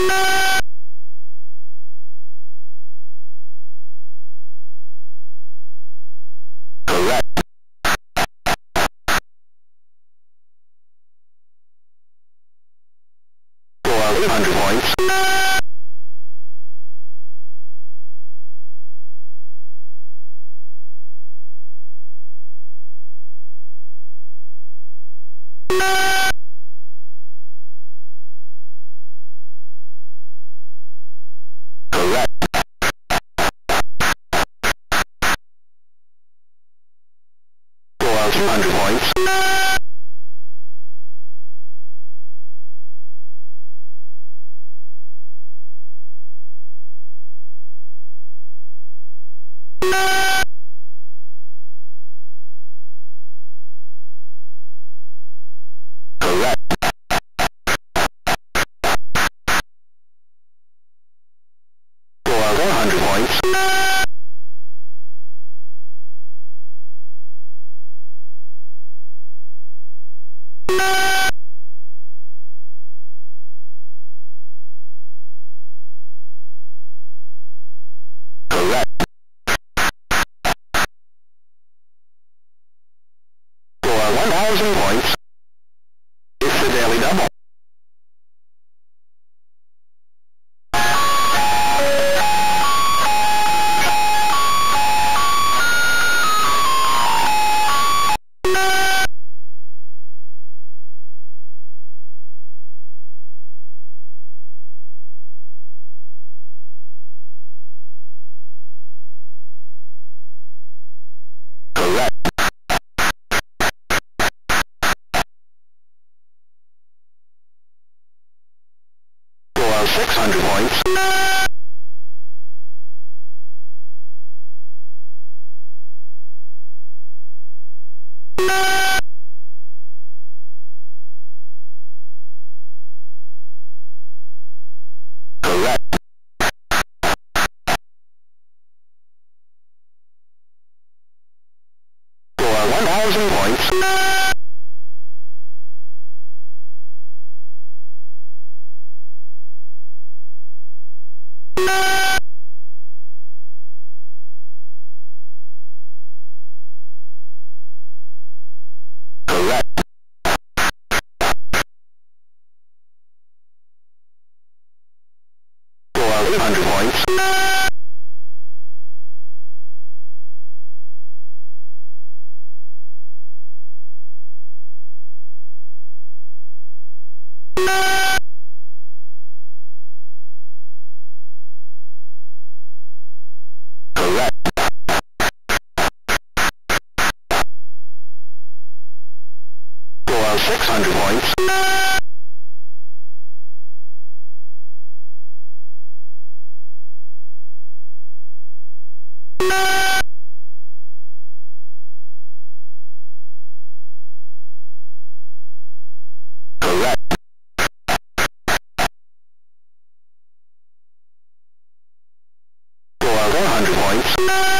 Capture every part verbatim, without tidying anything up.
Correct. For two hundred points. Correct. For two hundred points. Correct. For four hundred points. Correct. For one thousand points. It's the daily double. Correct. For six hundred points. Correct. For one thousand points. Correct. For eight hundred points. Correct. For six hundred points. Correct. For four hundred points.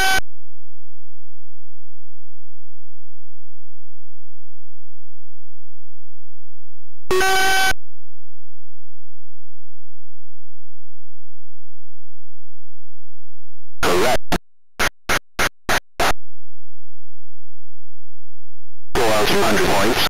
Correct. For two hundred points.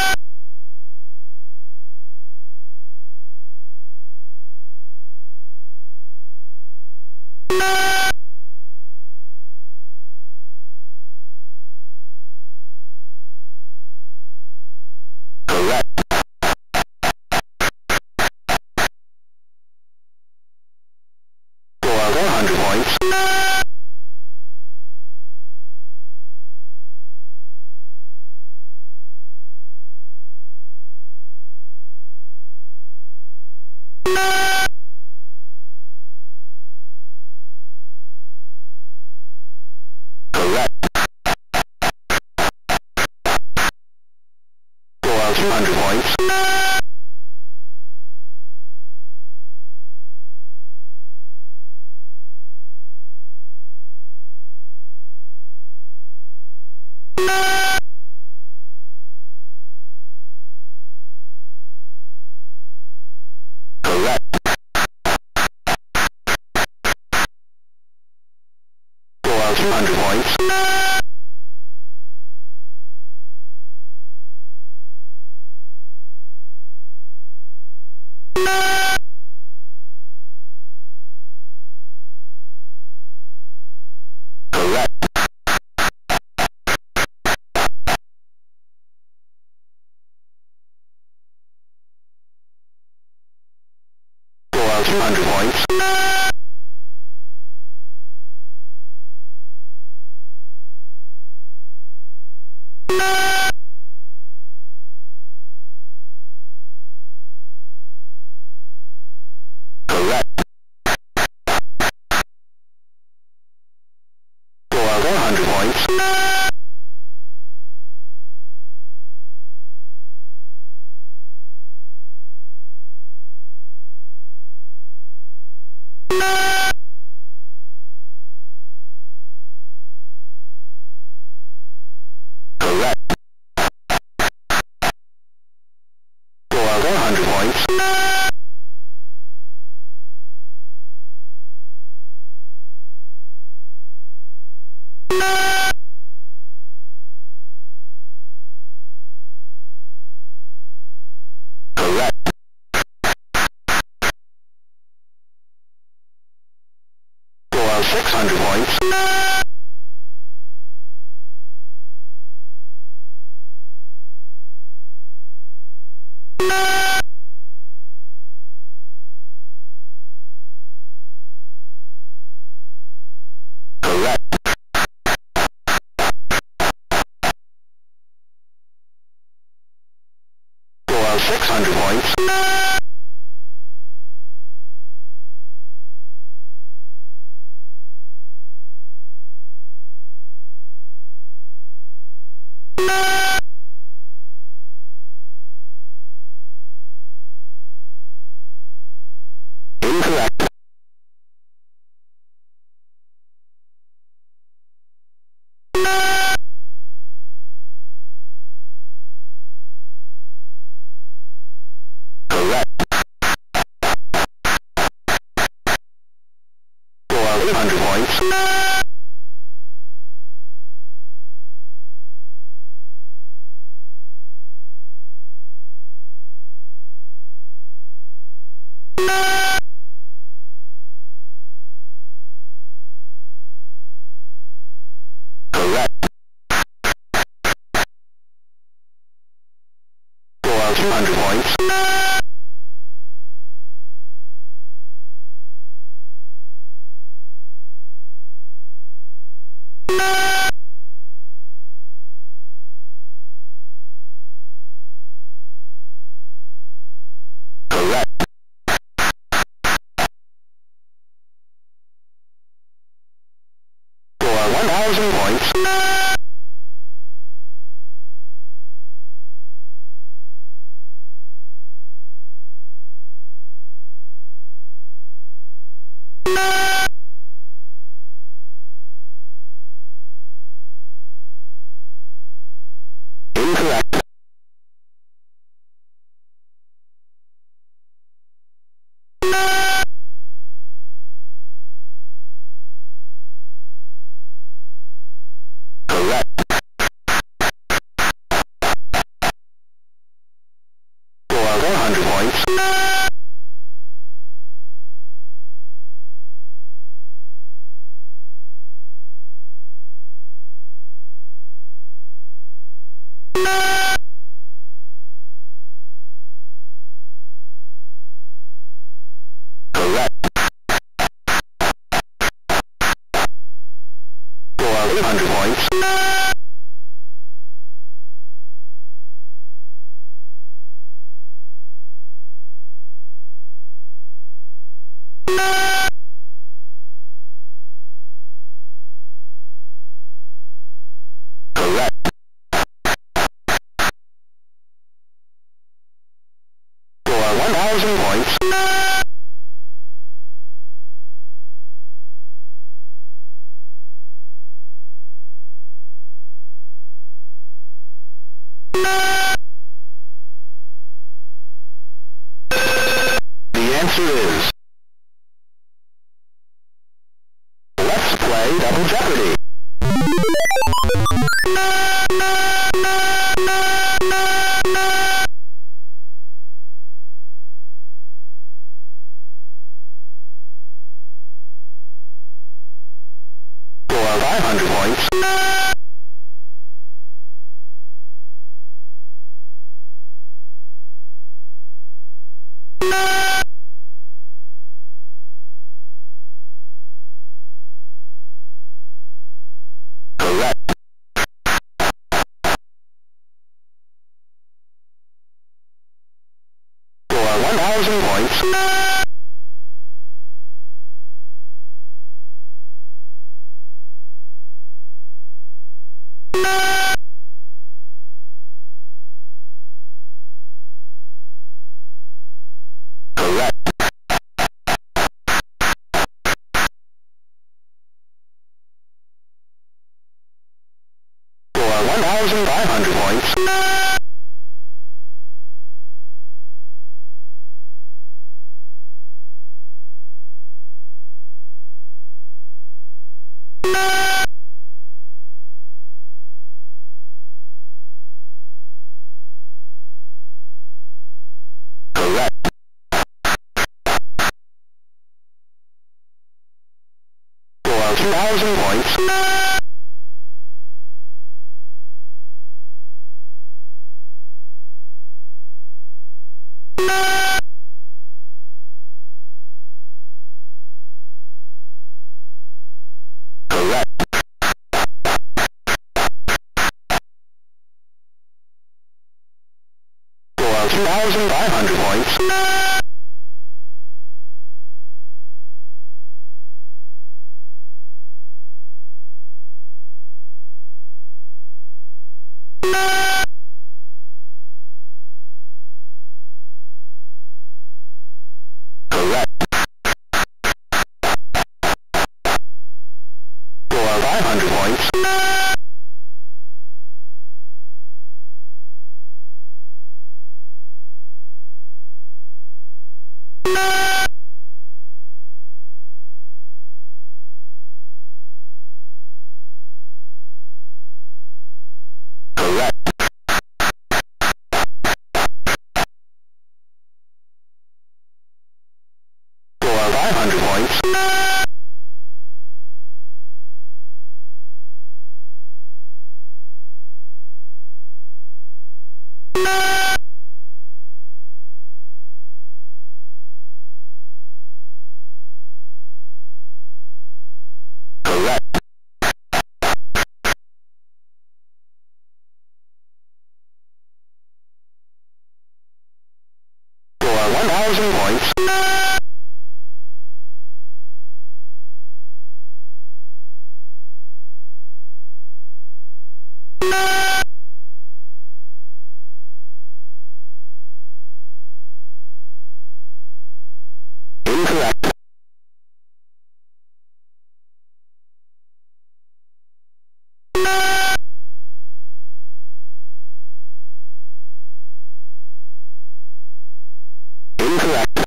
Correct. For four hundred points. Correct. For two hundred points. two hundred points. Correct. For two hundred points. Correct. For four hundred points. Correct. For four hundred points. Correct. For six hundred points. Correct. For six hundred points. Incorrect. Correct. For eight hundred points. Correct. For two hundred points. Correct. For one thousand points. Incorrect. Correct. For four hundred points. Correct. For eight hundred points. Correct. For one thousand points. The answer is... Let's play Double Jeopardy! five hundred points. Correct. For one thousand points. Correct. For one thousand five hundred points. Correct. For two thousand points. Correct. For two thousand five hundred points. Correct. For five hundred points. Correct. For five hundred points. Correct. For one thousand points. Incorrect. Incorrect.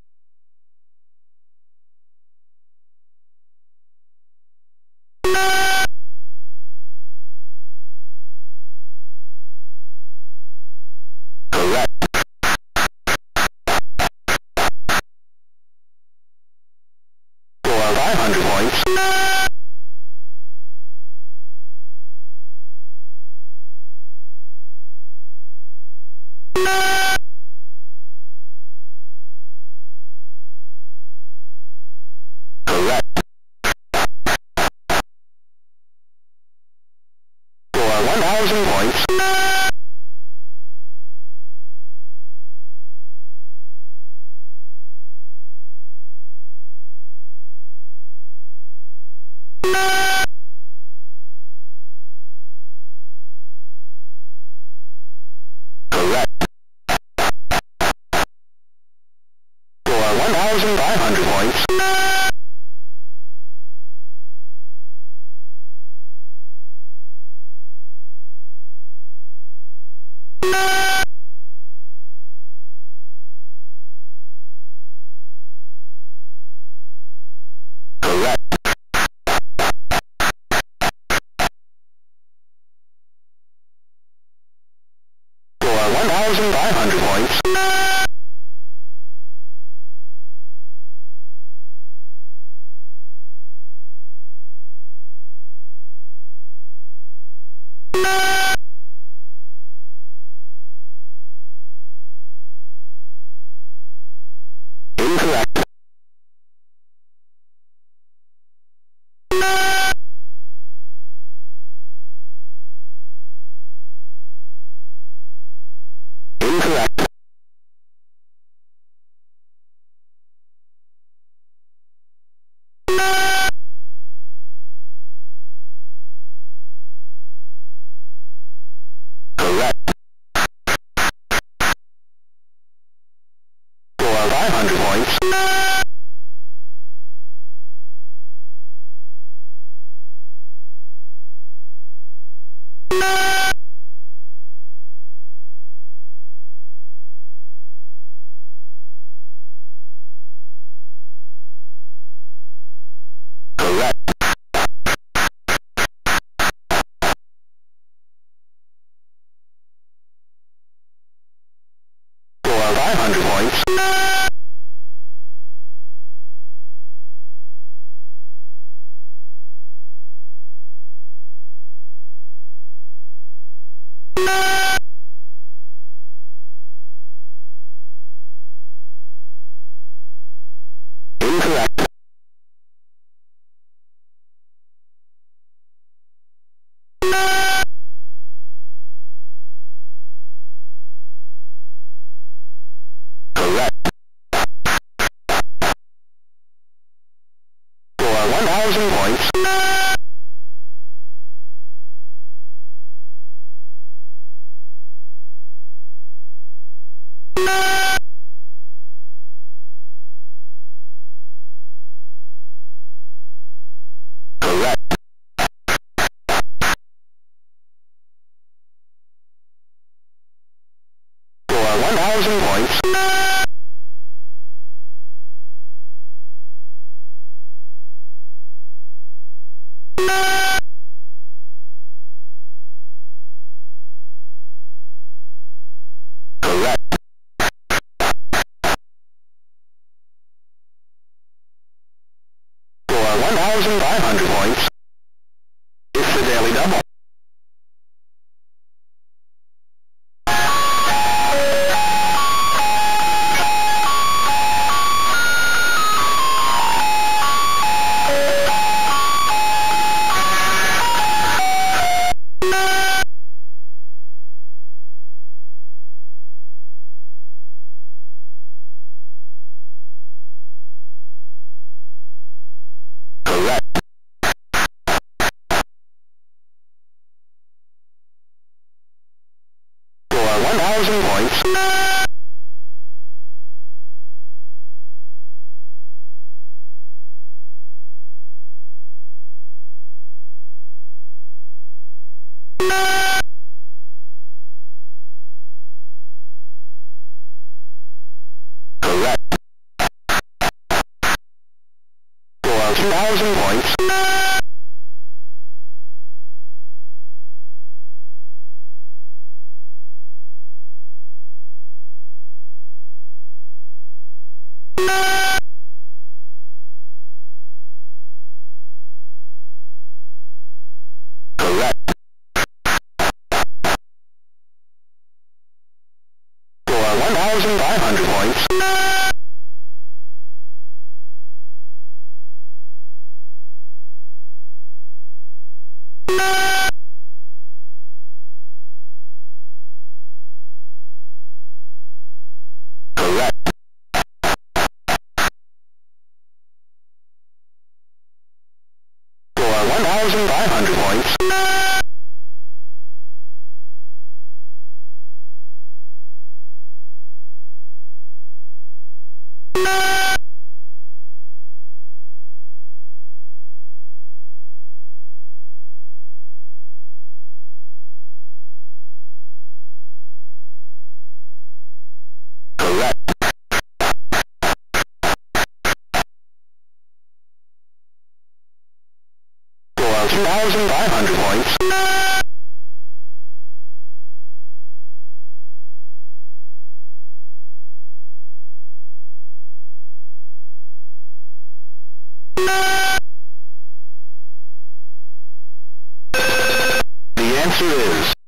Correct. For five hundred points. Correct. For one thousand points. Correct. For one thousand five hundred points. Correct. For one thousand five hundred points. Incorrect. Incorrect. Correct. For five hundred points. Correct. For five hundred points. Incorrect. Correct. For one thousand points. Correct. For one thousand points. Correct. For one thousand five hundred points. It's the daily double. Correct. For one thousand points. Correct. For two thousand points. Correct. For one thousand five hundred points. Correct. For one thousand five hundred points. Correct. For two thousand five hundred points. The answer answer is